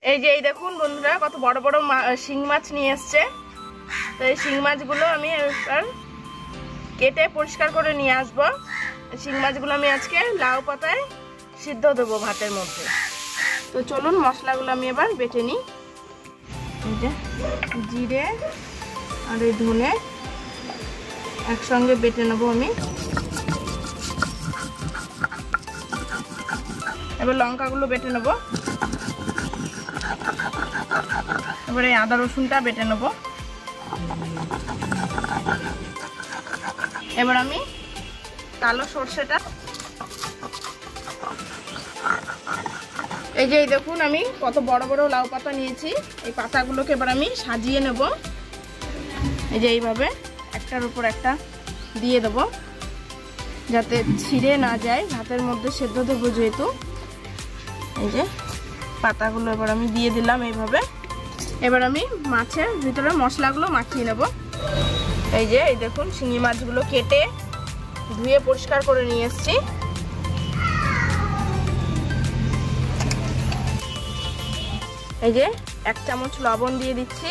এই যে এই দেখুন বন্ধুরা, কত বড় বড় শিং মাছ নিয়ে এসছে। তো এই শিং মাছগুলো আমি এবার কেটে পরিষ্কার করে নিয়ে আসবো। শিং মাছগুলো আমি আজকে লাউ পাতায় সিদ্ধ দেবো ভাতের মধ্যে। তো চলুন মশলাগুলো আমি এবার বেটে নিই। এই যে জিরে আর এই ধনে একসঙ্গে বেটে নেবো আমি। এবার লঙ্কাগুলো বেটে নেবো। এবারে আদা রসুনটা বেটে নেবো। এবার আমি কালো সর্ষেটা, এই যে এই দেখুন আমি কত বড় বড় লাউ পাতা নিয়েছি। এই পাতাগুলোকে এবার আমি সাজিয়ে নেব। এই যে এইভাবে একটার উপর একটা দিয়ে দেবো, যাতে ছিঁড়ে না যায়, ভাতের মধ্যে সেদ্ধ দেবো যেহেতু। এই যে পাতাগুলো এবার আমি দিয়ে দিলাম এইভাবে। এবার আমি মাছের ভিতরে মশলাগুলো মাখিয়ে নেব। এই যে এই দেখুন শিঙি মাছগুলো কেটে ধুয়ে পরিষ্কার করে নিয়ে এসেছি। এই যে 1 চামচ লবণ দিয়ে দিচ্ছি,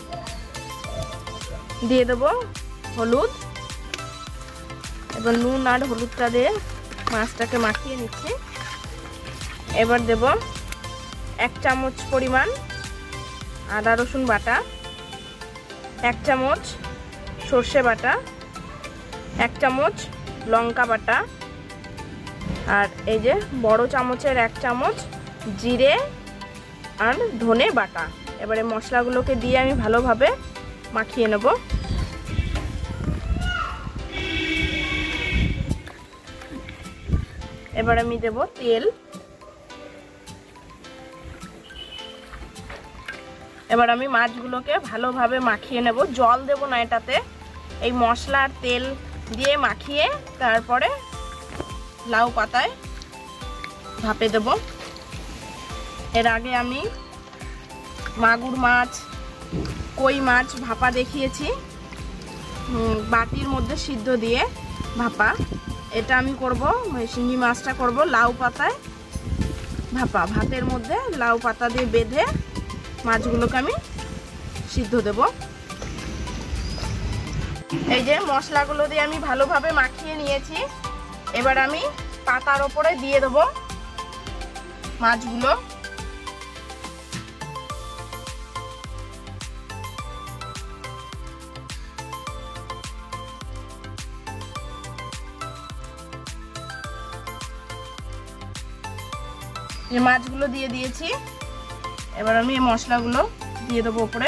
দিয়ে দেবো হলুদ। এবার নুন আর হলুদটা দিয়ে মাছটাকে মাখিয়ে নিচ্ছি। এবার দেব 1 চামচ পরিমাণ আদা রসুন বাটা, 1 চামচ সর্ষে বাটা, 1 চামচ লঙ্কা বাটা, আর এই যে বড় চামচের 1 চামচ জিরে আর ধনে বাটা। এবারে মশলাগুলোকে দিয়ে আমি ভালোভাবে মাখিয়ে নেব। এবার আমি দেব তেল। এবার আমি মাছগুলোকে ভালোভাবে মাখিয়ে নেব, জল দেব না এটাতে। এই মশলা আর তেল দিয়ে মাখিয়ে তারপরে লাউ পাতায় ভাপে দেব। এর আগে আমি মাগুর মাছ, কই মাছ ভাপা দেখিয়েছি, বাটির মধ্যে সিদ্ধ দিয়ে ভাপা। এটা আমি করব, শিঙি মাছটা করব লাউ পাতায় ভাপা। ভাতের মধ্যে লাউ পাতা দিয়ে বেঁধে মাছগুলোকে আমি সিদ্ধ দেব। এই যে মশলাগুলো দিয়ে আমি ভালোভাবে মাখিয়ে নিয়েছি। এবার আমি পাতার ওপরে দিয়ে দেব মাছগুলো। এই মাছগুলো দিয়ে দিয়েছি। এবার আমি এই মশলাগুলো দিয়ে দেবো উপরে।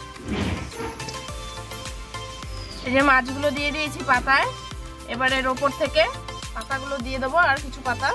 এই যে মাছগুলো দিয়ে দিয়েছি পাতায়। এবার এর ওপর থেকে পাতাগুলো দিয়ে দেবো, আর কিছু পাতা।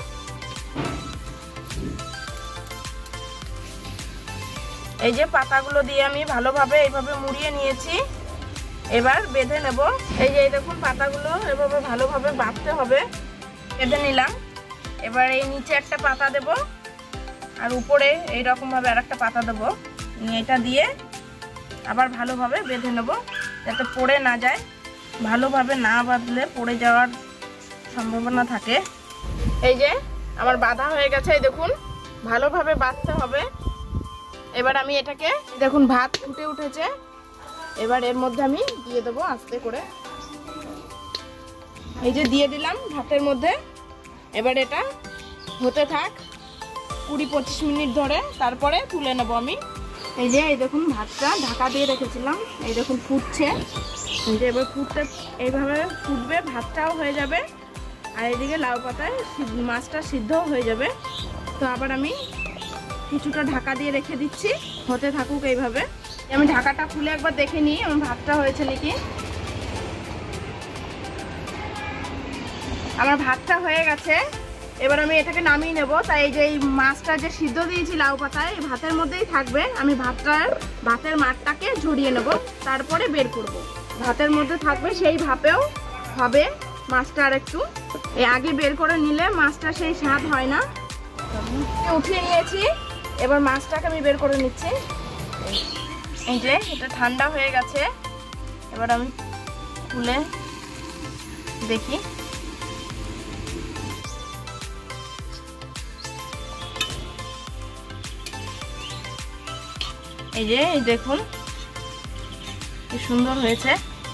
এই যে পাতাগুলো দিয়ে আমি ভালোভাবে এইভাবে মুড়িয়ে নিয়েছি। এবার বেঁধে নেব। এই যে দেখুন পাতাগুলো এভাবে ভালোভাবে বাঁধতে হবে। বেঁধে নিলাম। এবার এই নিচে একটা পাতা দেব, আর উপরে এইরকম ভাবে আর একটা পাতা দেবো। এটা দিয়ে আবার ভালোভাবে বেঁধে নেব, যাতে পড়ে না যায়। ভালোভাবে না বাঁধলে পড়ে যাওয়ার সম্ভাবনা থাকে। এই যে আমার বাঁধা হয়ে গেছে, এই দেখুন ভালোভাবে বাঁধতে হবে। এবার আমি এটাকে, দেখুন ভাত ফুটে উঠেছে। এবার এর মধ্যে আমি দিয়ে দেবো আস্তে করে। এই যে দিয়ে দিলাম ভাতের মধ্যে। এবার এটা হতে থাক 20-25 মিনিট ধরে, তারপরে তুলে নেব আমি। এই যে এই দেখুন ভাতটা ঢাকা দিয়ে রেখেছিলাম, এই দেখুন ফুটছে। এই যে এবার ফুটতে এইভাবে ফুটবে, ভাতটাও হয়ে যাবে, আর এদিকে লাউ পাতায় মাছটা সিদ্ধও হয়ে যাবে। তো আবার আমি কিছুটা ঢাকা দিয়ে রেখে দিচ্ছি, হতে থাকুক এইভাবে। আমি ঢাকাটা খুলে একবার দেখে নিই আমার ভাতটা হয়েছে নাকি। আমার ভাতটা হয়ে গেছে। এবার আমি এটাকে নামিয়ে নেব। তাই এই যে এই মাছটা যে সিদ্ধ দিয়েছি লাউ পাতায়, এই ভাতের মধ্যেই থাকবে। আমি ভাতের মাঠটাকে ঝরিয়ে নেব, তারপরে বের করব। ভাতের মধ্যে থাকবে, সেই ভাপেও হবে মাছটা। আর একটু আগে বের করে নিলে মাছটা সেই স্বাদ হয় না। উঠিয়ে নিয়েছি। এবার মাছটাকে আমি বের করে নিচ্ছি। এই যে এটা ঠান্ডা হয়ে গেছে। এবার আমি খুলে দেখি। এই যে এই দেখুন কি সুন্দর হয়েছে।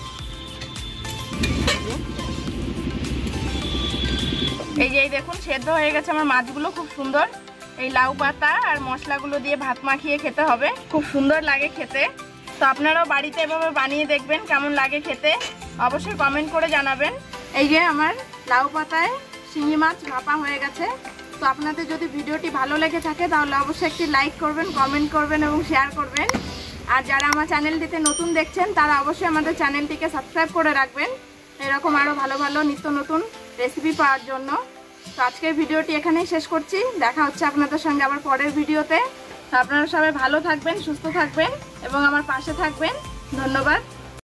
এই যে এই দেখুন সেদ্ধ হয়ে গেছে আমার মাছগুলো, খুব সুন্দর। এই লাউ পাতা আর মশলাগুলো দিয়ে ভাত মাখিয়ে খেতে হবে, খুব সুন্দর লাগে খেতে। তো আপনারাও বাড়িতে এভাবে বানিয়ে দেখবেন, কেমন লাগে খেতে অবশ্যই কমেন্ট করে জানাবেন। এই যে আমার লাউ পাতায় শিঙি মাছ ভাপা হয়ে গেছে। তো আপনাদের যদি ভিডিওটি ভালো লেগে থাকে তাহলে অবশ্যই একটি লাইক করবেন, কমেন্ট করবেন এবং শেয়ার করবেন। আর যারা আমার চ্যানেলটিতে নতুন দেখছেন তারা অবশ্যই আমাদের চ্যানেলটিকে সাবস্ক্রাইব করে রাখবেন, এরকম আরও ভালো ভালো নিত্য নতুন রেসিপি পাওয়ার জন্য। তো আজকের ভিডিওটি এখানেই শেষ করছি, দেখা হচ্ছে আপনাদের সঙ্গে আবার পরের ভিডিওতে। তো আপনারা সবাই ভালো থাকবেন, সুস্থ থাকবেন এবং আমার পাশে থাকবেন। ধন্যবাদ।